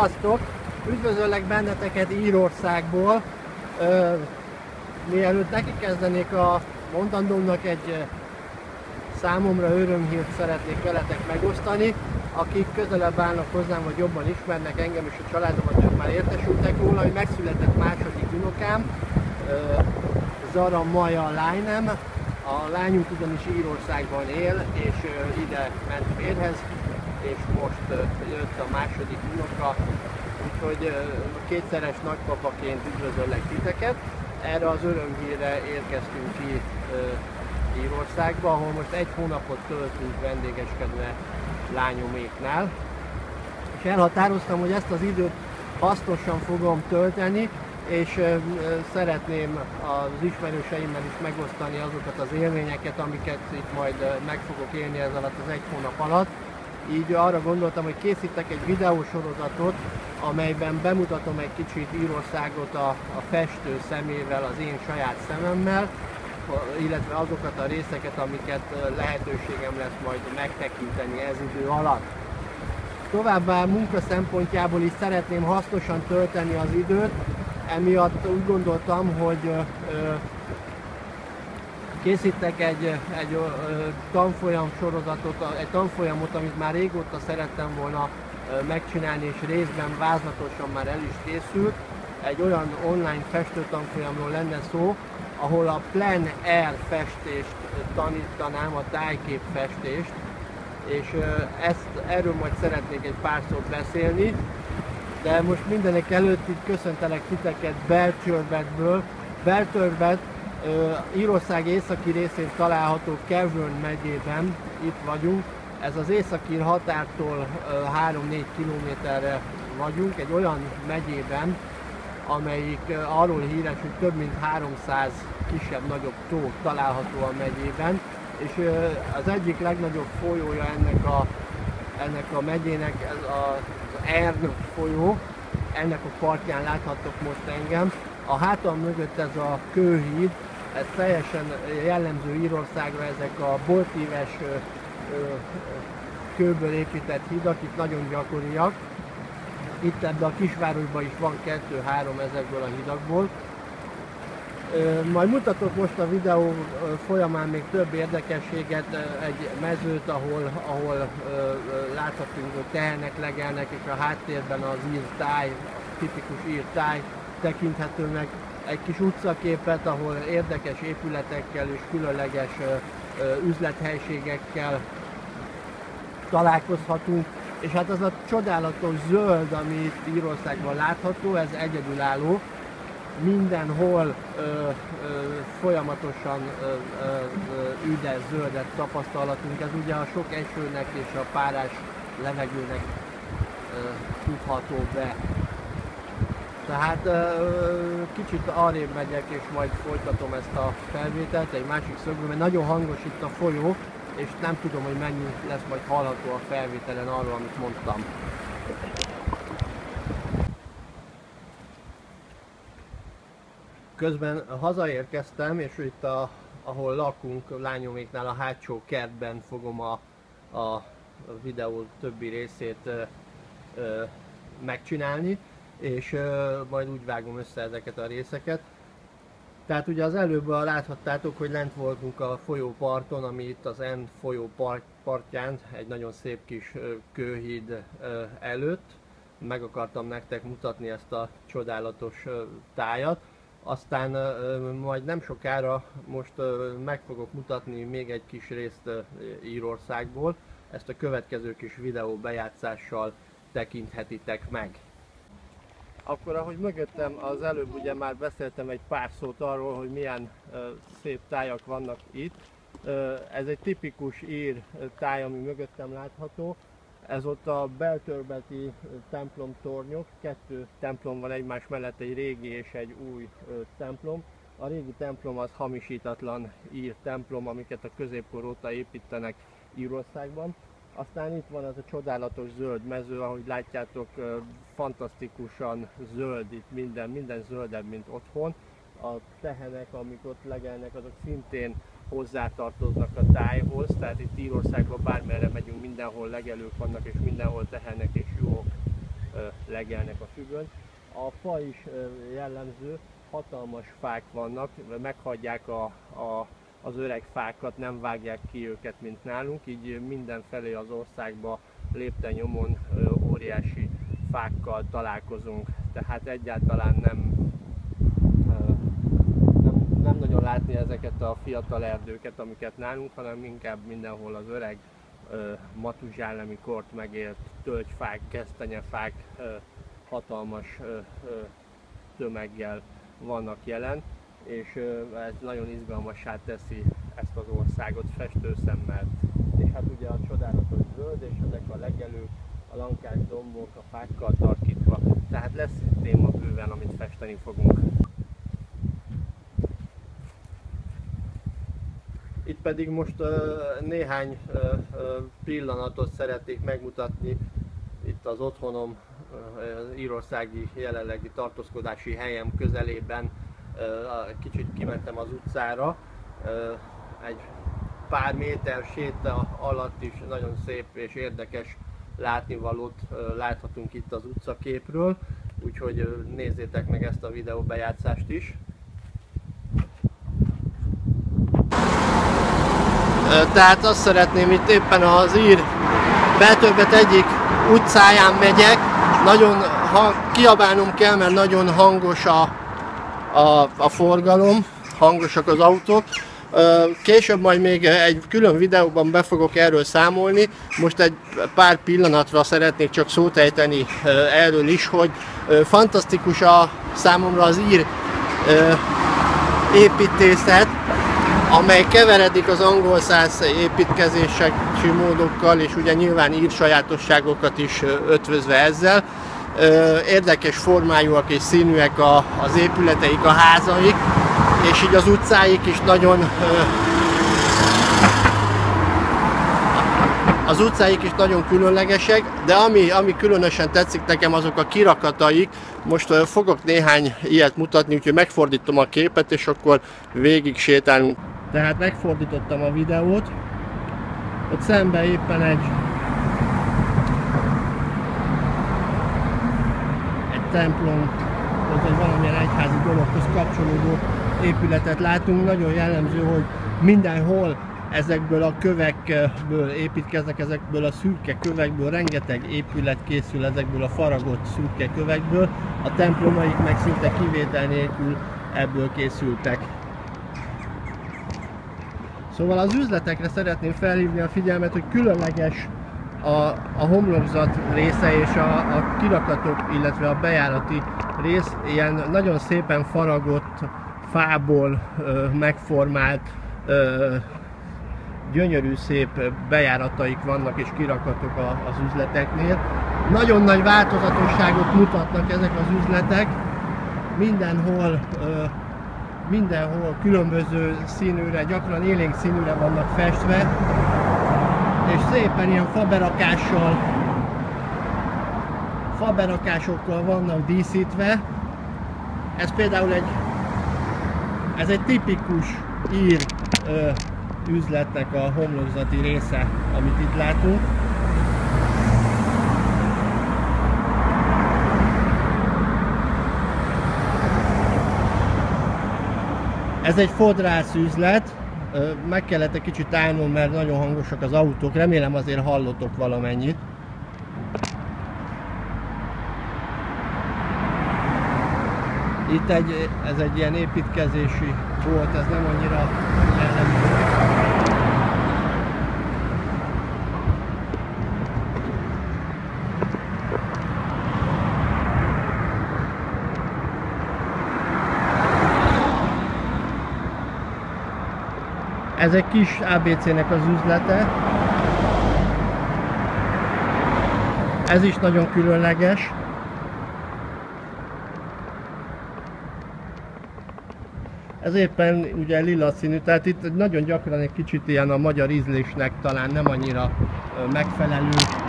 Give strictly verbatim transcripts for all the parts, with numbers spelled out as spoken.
Sziasztok! Üdvözöllek benneteket Írországból. Ö, mielőtt neki kezdenék a mondandómnak, egy számomra örömhírt szeretnék veletek megosztani. Akik közelebb állnak hozzám, vagy jobban ismernek engem és a családomat, ők már értesültek róla, hogy megszületett második unokám, Zara Maja lányem. A lányunk ugyanis Írországban él, és ide ment férhez, és most jött a második unoka, úgyhogy kétszeres nagypapaként üdvözöllek titeket. Erre az örömhírre érkeztünk ki Írországba, ahol most egy hónapot töltünk vendégeskedve lányoméknál. És elhatároztam, hogy ezt az időt hasznosan fogom tölteni, és szeretném az ismerőseimmel is megosztani azokat az élményeket, amiket itt majd meg fogok élni ez alatt az egy hónap alatt. Így arra gondoltam, hogy készítek egy videósorozatot, amelyben bemutatom egy kicsit Írországot a, a festő szemével, az én saját szememmel, illetve azokat a részeket, amiket lehetőségem lesz majd megtekinteni ez idő alatt. Továbbá munka szempontjából is szeretném hasznosan tölteni az időt, emiatt úgy gondoltam, hogy készítek egy, egy tanfolyam sorozatot, egy tanfolyamot, amit már régóta szerettem volna megcsinálni, és részben vázlatosan már el is készült. Egy olyan online festőtanfolyamról lenne szó, ahol a plein air festést tanítanám, a tájképfestést, és ezt, erről majd szeretnék egy pár szót beszélni, de most mindenek előtt itt köszöntelek titeket Belturbetből. Belturbet Írország északi részén található Kevern megyében, itt vagyunk. Ez az északír határtól három-négy kilométerre vagyunk, egy olyan megyében, amelyik arról híres, hogy több mint háromszáz kisebb-nagyobb tó található a megyében, és az egyik legnagyobb folyója ennek a, ennek a megyének ez a, az Ern folyó, ennek a partján láthattok most engem. A hátam mögött ez a kőhíd, ez teljesen jellemző Írországra, ezek a boltíves kőből épített hidak, itt nagyon gyakoriak. Itt ebben a kisvárosban is van kettő-három ezekből a hidakból. Majd mutatok most a videó folyamán még több érdekességet, egy mezőt, ahol, ahol láthatunk, hogy tehenek legelnek, és a háttérben az ír táj, tipikus ír táj tekinthető meg. Egy kis utcaképet, ahol érdekes épületekkel és különleges üzlethelységekkel találkozhatunk. És hát az a csodálatos zöld, ami itt Írországban látható, ez egyedülálló. Mindenhol ö, ö, folyamatosan ö, ö, üdes zöldet tapasztalatunk. Ez ugye a sok esőnek és a párás levegőnek ö, tudható be. Tehát ö, kicsit arrébb megyek, és majd folytatom ezt a felvételt egy másik szögből, mert nagyon hangos itt a folyó, és nem tudom, hogy mennyi lesz majd hallható a felvételen arról, amit mondtam. Közben hazaérkeztem, és itt, a, ahol lakunk, lányoméknál a hátsó kertben fogom a, a videó többi részét ö, ö, megcsinálni, és ö, majd úgy vágom össze ezeket a részeket. Tehát ugye az előbb láthattátok, hogy lent voltunk a folyóparton, ami itt az Ern folyó part, partján, egy nagyon szép kis kőhíd előtt. Meg akartam nektek mutatni ezt a csodálatos tájat. Aztán majd nem sokára most meg fogok mutatni még egy kis részt Írországból. Ezt a következő kis videó bejátszással tekinthetitek meg. Akkor, ahogy mögöttem az előbb ugye már beszéltem egy pár szót arról, hogy milyen uh, szép tájak vannak itt. Uh, ez egy tipikus ír táj, ami mögöttem látható. Ez ott a Belturbeti templom tornyok. Kettő templom van egymás mellett, egy régi és egy új uh, templom. A régi templom az hamisítatlan ír templom, amiket a középkor óta építenek Írországban. Aztán itt van ez a csodálatos zöld mező, ahogy látjátok, fantasztikusan zöld, itt minden, minden zöldebb, mint otthon. A tehenek, amik ott legelnek, azok szintén hozzátartoznak a tájhoz, tehát itt Írországban bármerre megyünk, mindenhol legelők vannak, és mindenhol tehenek és juhok legelnek a függöny. A fa is jellemző, hatalmas fák vannak, meghagyják a, a, az öreg fákat, nem vágják ki őket, mint nálunk, így mindenfelé az országba lépten nyomon óriási fákkal találkozunk, tehát egyáltalán nem, nem, nem nagyon látni ezeket a fiatal erdőket, amiket nálunk, hanem inkább mindenhol az öreg matuzsállami kort megélt tölgyfák, gesztenyefák hatalmas tömeggel vannak jelen, és ez nagyon izgalmassá teszi ezt az országot festőszemmel. És hát ugye a csodálatos zöld és ezek a legelők, a lankás dombok, a fákkal tarkítva, tehát lesz téma bőven, amit festeni fogunk. Itt pedig most uh, néhány uh, pillanatot szeretnék megmutatni itt az otthonom, az írországi jelenlegi tartózkodási helyem közelében. Uh, kicsit kimentem az utcára, uh, egy pár méter séta alatt is nagyon szép és érdekes látnivalót uh, láthatunk itt az utcaképről, úgyhogy uh, nézzétek meg ezt a videóbejátszást is. Tehát azt szeretném, itt éppen az ír Beltöbbet egyik utcáján megyek, nagyon kiabálnom kell, mert nagyon hangos a, a, a forgalom, hangosak az autók. Később majd még egy külön videóban be fogok erről számolni, most egy pár pillanatra szeretnék csak szót ejteni erről is, hogy fantasztikus a számomra az ír építészet, amely keveredik az angol száz építkezési módokkal, és ugye nyilván ír sajátosságokat is ötvözve ezzel. Érdekes formájúak és színűek az épületeik, a házaik, és így az utcáik is nagyon az utcáik is nagyon különlegesek, de ami, ami különösen tetszik nekem, azok a kirakataik. Most fogok néhány ilyet mutatni, úgyhogy megfordítom a képet, és akkor végig sétálunk. Tehát megfordítottam a videót, ott szemben éppen egy, egy templom, vagy valamilyen egyházi dologhoz kapcsolódó épületet látunk. Nagyon jellemző, hogy mindenhol ezekből a kövekből építkeznek, ezekből a szürke kövekből, rengeteg épület készül ezekből a faragott szürke kövekből, a templomaik meg szinte kivétel nélkül ebből készültek. Szóval az üzletekre szeretném felhívni a figyelmet, hogy különleges a, a homlokzat része és a, a kirakatok, illetve a bejárati rész, ilyen nagyon szépen faragott, fából ö, megformált, ö, gyönyörű szép bejárataik vannak és kirakatok a, az üzleteknél. Nagyon nagy változatosságot mutatnak ezek az üzletek, mindenhol ö, mindenhol különböző színűre, gyakran élénk színűre vannak festve, és szépen ilyen faberakással, faberakásokkal vannak díszítve. Ez például egy, ez egy tipikus ír ö, üzletnek a homlokzati része, amit itt látunk. Ez egy fodrász üzlet, meg kellett egy kicsit állnom, mert nagyon hangosak az autók, remélem azért hallotok valamennyit. Itt egy, ez egy ilyen építkezési bolt, ez nem annyira jellemző. Ez egy kis á bé cének az üzlete. Ez is nagyon különleges. Ez éppen ugye lila színű, tehát itt nagyon gyakran egy kicsit ilyen a magyar ízlésnek talán nem annyira megfelelő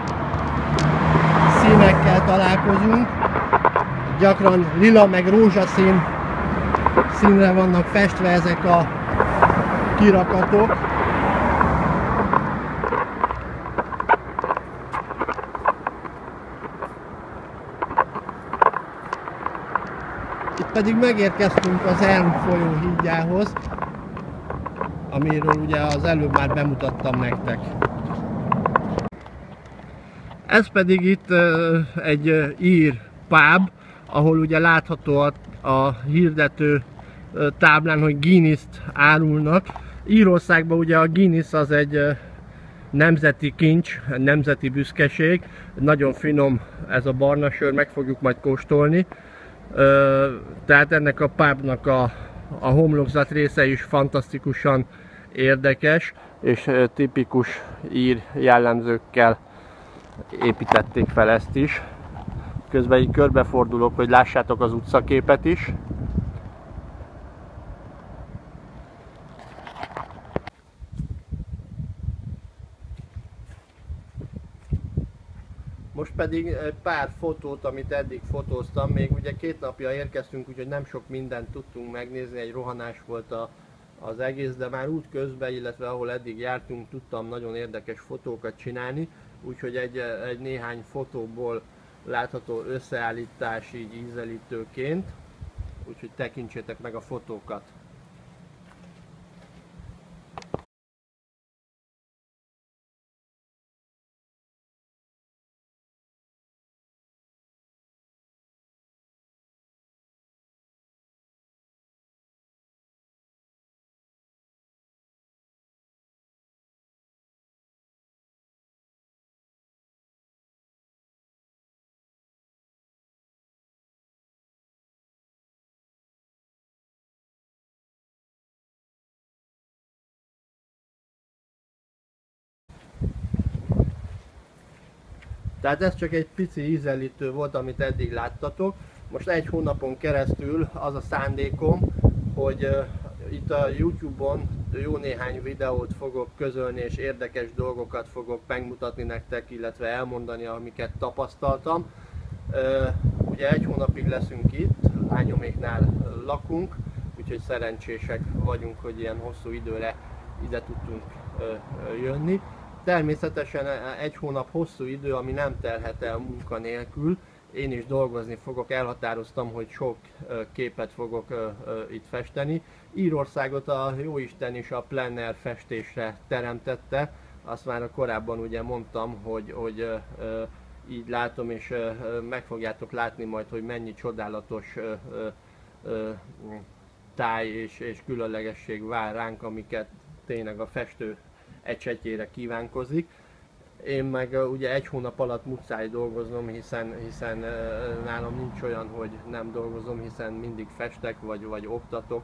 színekkel találkozunk. Gyakran lila meg rózsaszín színre vannak festve ezek a kirakatok. Pedig megérkeztünk az Ern folyó hídjához, amiről ugye az előbb már bemutattam nektek. Ez pedig itt egy ír pub, ahol ugye látható a, a hirdető táblán, hogy Guinness-t árulnak. Írországban ugye a Guinness az egy nemzeti kincs, nemzeti büszkeség. Nagyon finom ez a barna sör, meg fogjuk majd kóstolni. Tehát ennek a pubnak a, a homlokzat része is fantasztikusan érdekes, és tipikus ír jellemzőkkel építették fel ezt is. Közben így körbefordulok, hogy lássátok az utcaképet is. Most pedig egy pár fotót, amit eddig fotóztam, még ugye két napja érkeztünk, úgyhogy nem sok mindent tudtunk megnézni, egy rohanás volt a, az egész, de már út közben, illetve ahol eddig jártunk, tudtam nagyon érdekes fotókat csinálni, úgyhogy egy, egy néhány fotóból látható összeállítás így ízelítőként, úgyhogy tekintsétek meg a fotókat. Tehát ez csak egy pici ízelítő volt, amit eddig láttatok. Most egy hónapon keresztül az a szándékom, hogy uh, itt a YouTube-on jó néhány videót fogok közölni, és érdekes dolgokat fogok megmutatni nektek, illetve elmondani, amiket tapasztaltam. Uh, ugye egy hónapig leszünk itt, lányoméknál lakunk, úgyhogy szerencsések vagyunk, hogy ilyen hosszú időre ide tudtunk uh, jönni. Természetesen egy hónap hosszú idő, ami nem telhet el munka nélkül. Én is dolgozni fogok, elhatároztam, hogy sok képet fogok itt festeni. Írországot a Jóisten is a plein air festésre teremtette. Azt már korábban ugye mondtam, hogy, hogy így látom, és meg fogjátok látni majd, hogy mennyi csodálatos táj és, és különlegesség vár ránk, amiket tényleg a festő ecsetjére kívánkozik. Én meg ugye egy hónap alatt muszáj dolgoznom, hiszen, hiszen nálam nincs olyan, hogy nem dolgozom, hiszen mindig festek vagy, vagy oktatok,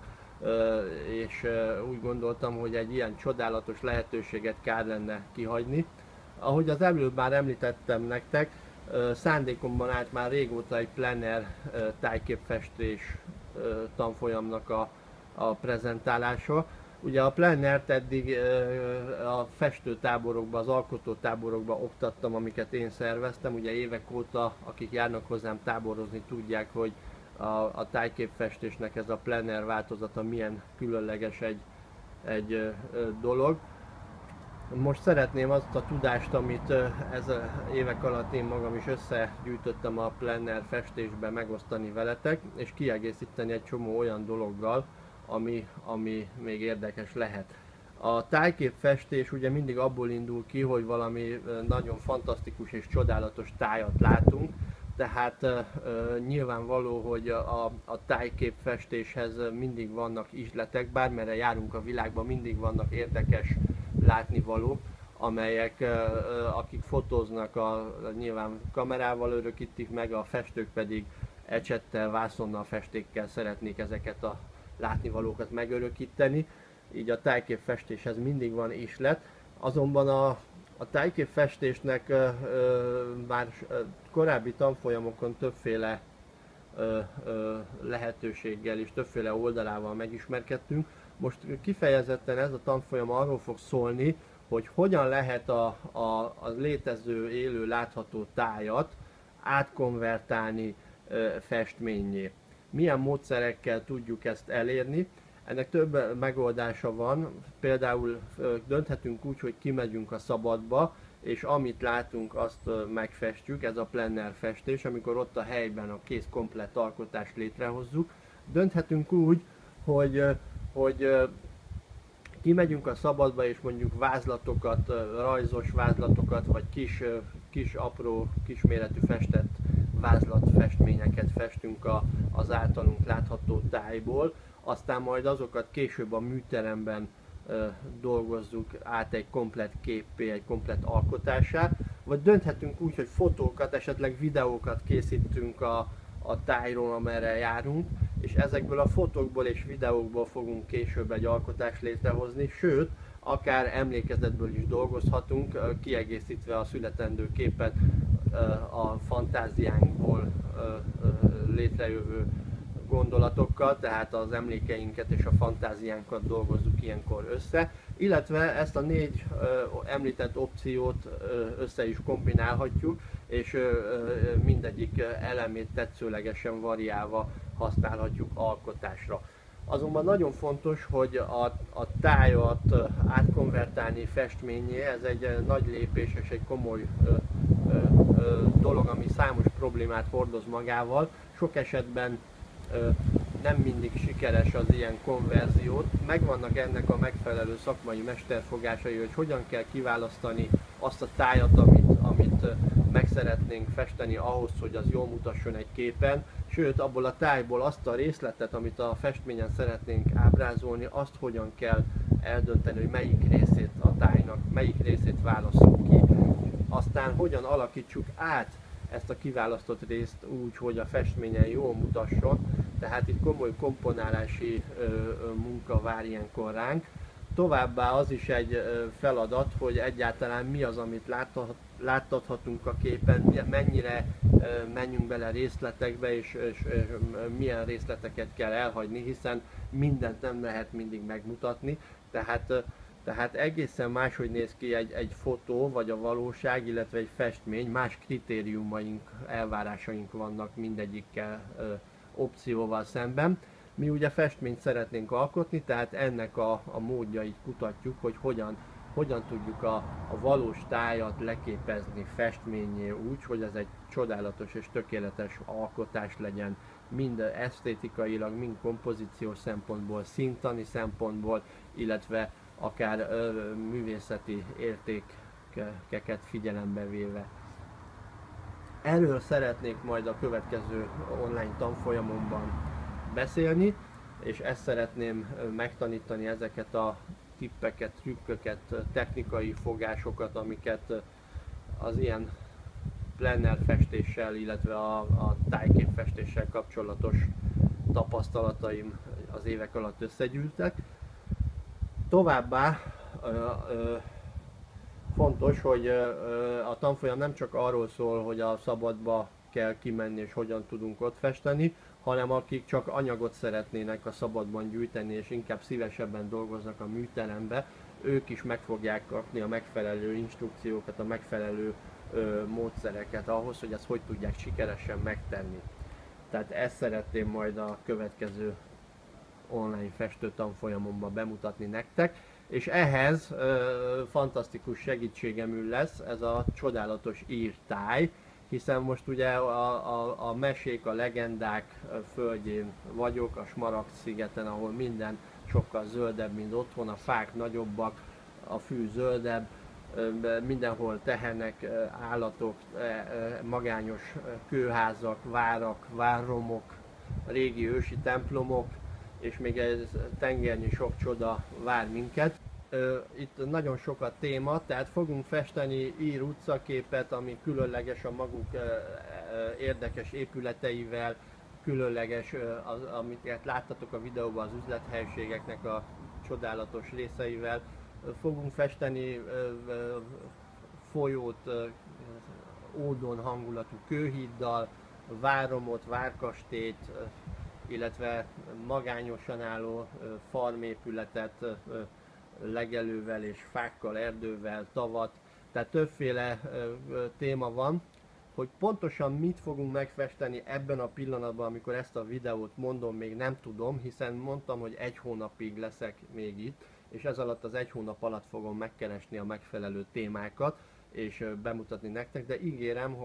és úgy gondoltam, hogy egy ilyen csodálatos lehetőséget kár lenne kihagyni. Ahogy az előbb már említettem nektek, szándékomban állt már régóta egy plein air tájképfestés tanfolyamnak a, a prezentálása. Ugye a plein air-t eddig a festőtáborokban, az alkotótáborokban oktattam, amiket én szerveztem. Ugye évek óta, akik járnak hozzám táborozni, tudják, hogy a, a tájképfestésnek ez a plein air változata milyen különleges egy, egy dolog. Most szeretném azt a tudást, amit ez a évek alatt én magam is összegyűjtöttem a plein air festésbe, megosztani veletek, és kiegészíteni egy csomó olyan dologgal, Ami, ami még érdekes lehet. A tájképfestés ugye mindig abból indul ki, hogy valami nagyon fantasztikus és csodálatos tájat látunk, tehát uh, nyilvánvaló, hogy a, a tájképfestéshez mindig vannak ihletek, bármerre járunk a világban, mindig vannak érdekes látnivalók, amelyek, uh, akik fotóznak, a, nyilván kamerával örökítik meg, a festők pedig ecsettel, vászonnal, festékkel szeretnék ezeket a látnivalókat megörökíteni, így a tájképfestéshez mindig van ihlet, azonban a, a tájképfestésnek ö, ö, már korábbi tanfolyamokon többféle ö, ö, lehetőséggel és többféle oldalával megismerkedtünk. Most kifejezetten ez a tanfolyam arról fog szólni, hogy hogyan lehet a, a, a létező, élő, látható tájat átkonvertálni ö, festménnyé. Milyen módszerekkel tudjuk ezt elérni. Ennek több megoldása van, például dönthetünk úgy, hogy kimegyünk a szabadba, és amit látunk, azt megfestjük, ez a plein air festés, amikor ott a helyben a kész komplett alkotást létrehozzuk, Dönthetünk úgy, hogy, hogy kimegyünk a szabadba és mondjuk vázlatokat, rajzos vázlatokat, vagy kis, kis apró, kisméretű festett vázlatfestményeket festünk a, az általunk látható tájból, aztán majd azokat később a műteremben dolgozzuk át egy komplett képpé, egy komplett alkotásá, vagy dönthetünk úgy, hogy fotókat, esetleg videókat készítünk a, a tájról, amerre járunk, és ezekből a fotókból és videókból fogunk később egy alkotást létrehozni, sőt, akár emlékezetből is dolgozhatunk, kiegészítve a születendő képet a fantáziánkból létrejövő gondolatokkal, tehát az emlékeinket és a fantáziánkat dolgozzuk ilyenkor össze, illetve ezt a négy ö, említett opciót ö, össze is kombinálhatjuk, és ö, ö, mindegyik elemét tetszőlegesen variálva használhatjuk alkotásra. Azonban nagyon fontos, hogy a, a tájat átkonvertálni festményé, ez egy nagy lépés és egy komoly ö, ö, ö, dolog, ami számos problémát hordoz magával. Sok esetben nem mindig sikeres az ilyen konverziót. Megvannak ennek a megfelelő szakmai mesterfogásai, hogy hogyan kell kiválasztani azt a tájat, amit, amit meg szeretnénk festeni ahhoz, hogy az jól mutasson egy képen, sőt abból a tájból azt a részletet, amit a festményen szeretnénk ábrázolni, azt hogyan kell eldönteni, hogy melyik részét a tájnak, melyik részét válasszuk ki, aztán hogyan alakítsuk át ezt a kiválasztott részt úgy, hogy a festményen jól mutasson, tehát itt komoly komponálási ö, ö, munka vár ilyenkor ránk. Továbbá az is egy ö, feladat, hogy egyáltalán mi az, amit láthat, láttathatunk a képen, mennyire ö, menjünk bele részletekbe, és, és ö, milyen részleteket kell elhagyni, hiszen mindent nem lehet mindig megmutatni, tehát ö, Tehát egészen máshogy néz ki egy, egy fotó, vagy a valóság, illetve egy festmény, más kritériumaink, elvárásaink vannak mindegyikkel ö, opcióval szemben. Mi ugye festményt szeretnénk alkotni, tehát ennek a, a módjait kutatjuk, hogy hogyan, hogyan tudjuk a, a valós tájat leképezni festménnyé úgy, hogy ez egy csodálatos és tökéletes alkotás legyen, mind esztétikailag, mind kompozíciós szempontból, színtani szempontból, illetve akár ö, művészeti értékeket figyelembe véve. Erről szeretnék majd a következő online tanfolyamomban beszélni, és ezt szeretném megtanítani, ezeket a tippeket, trükköket, technikai fogásokat, amiket az ilyen plener festéssel, illetve a, a tájképfestéssel kapcsolatos tapasztalataim az évek alatt összegyűltek. Továbbá ö, ö, fontos, hogy ö, a tanfolyam nem csak arról szól, hogy a szabadba kell kimenni és hogyan tudunk ott festeni, hanem akik csak anyagot szeretnének a szabadban gyűjteni és inkább szívesebben dolgoznak a műterembe, ők is meg fogják kapni a megfelelő instrukciókat, a megfelelő ö, módszereket ahhoz, hogy ezt hogy tudják sikeresen megtenni. Tehát ezt szeretném majd a következő online festő tanfolyamomban bemutatni nektek, és ehhez ö, fantasztikus segítségemül lesz ez a csodálatos írtáj, hiszen most ugye a, a, a mesék, a legendák földjén vagyok, a Smaragd-szigeten, ahol minden sokkal zöldebb, mint otthon, a fák nagyobbak, a fű zöldebb, mindenhol tehenek, állatok, magányos kőházak, várak, várromok, régi ősi templomok, és még ez tengernyi sok csoda vár minket. Itt nagyon sok a téma, tehát fogunk festeni ír utcaképet, ami különleges a maguk érdekes épületeivel, különleges, az, amit láttatok a videóban, az üzlethelyiségeknek a csodálatos részeivel. Fogunk festeni folyót ódon hangulatú kőhíddal, várromot, várkastélyt, illetve magányosan álló farmépületet legelővel és fákkal, erdővel, tavat, tehát többféle téma van. Hogy pontosan mit fogunk megfesteni ebben a pillanatban, amikor ezt a videót mondom, még nem tudom, hiszen mondtam, hogy egy hónapig leszek még itt, és ez alatt az egy hónap alatt fogom megkeresni a megfelelő témákat, és bemutatni nektek, de ígérem, hogy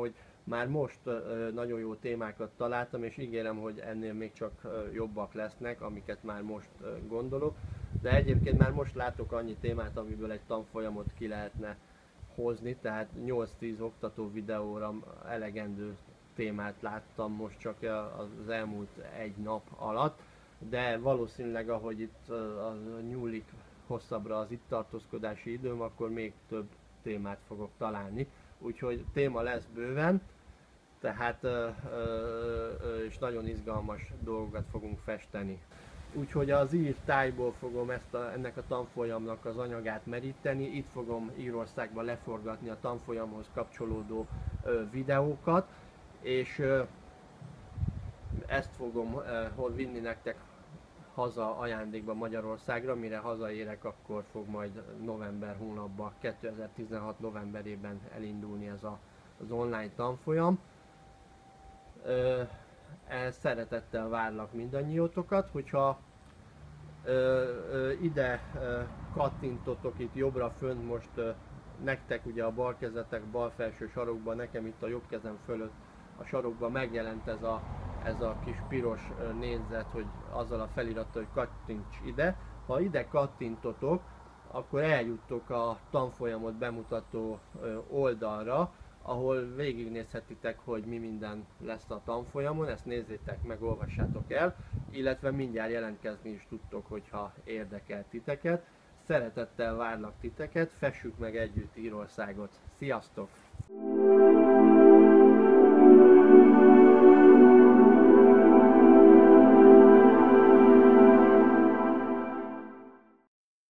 Már most nagyon jó témákat találtam, és ígérem, hogy ennél még csak jobbak lesznek, amiket már most gondolok. De egyébként már most látok annyi témát, amiből egy tanfolyamot ki lehetne hozni, tehát nyolc-tíz oktató videóra elegendő témát láttam most csak az elmúlt egy nap alatt, de valószínűleg ahogy itt nyúlik hosszabbra az itt tartózkodási időm, akkor még több témát fogok találni. Úgyhogy téma lesz bőven, tehát és nagyon izgalmas dolgokat fogunk festeni. Úgyhogy az ír tájból fogom ezt a, ennek a tanfolyamnak az anyagát meríteni, itt fogom Írországba leforgatni a tanfolyamhoz kapcsolódó ö, videókat, és ö, ezt fogom ö, vinni nektek haza ajándékba Magyarországra, mire hazaérek, akkor fog majd november hónapban, kétezer-tizenhat novemberében elindulni ez a, az online tanfolyam. Ö, Szeretettel várlak mindannyiótokat, hogyha ö, ö, ide ö, kattintotok itt jobbra fönt most ö, nektek ugye a bal kezetek bal felső sarokban, nekem itt a jobb kezem fölött a sarokban megjelent ez a, ez a kis piros ö, négyzet, hogy azzal a felirattal, hogy kattints ide. Ha ide kattintotok, akkor eljuttok a tanfolyamot bemutató ö, oldalra, ahol végignézhetitek, hogy mi minden lesz a tanfolyamon, ezt nézzétek meg, olvassátok el, illetve mindjárt jelentkezni is tudtok, hogyha érdekel titeket. Szeretettel várlak titeket, fessük meg együtt Írországot. Sziasztok!